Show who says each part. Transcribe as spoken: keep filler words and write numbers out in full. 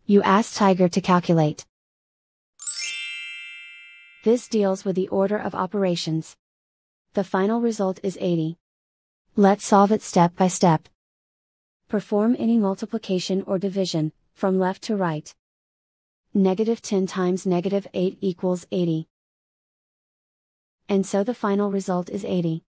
Speaker 1: You ask Tiger to calculate. This deals with the order of operations. The final result is eighty. Let's solve it step by step. Perform any multiplication or division, from left to right. Negative ten times negative eight equals eighty. And so the final result is eighty.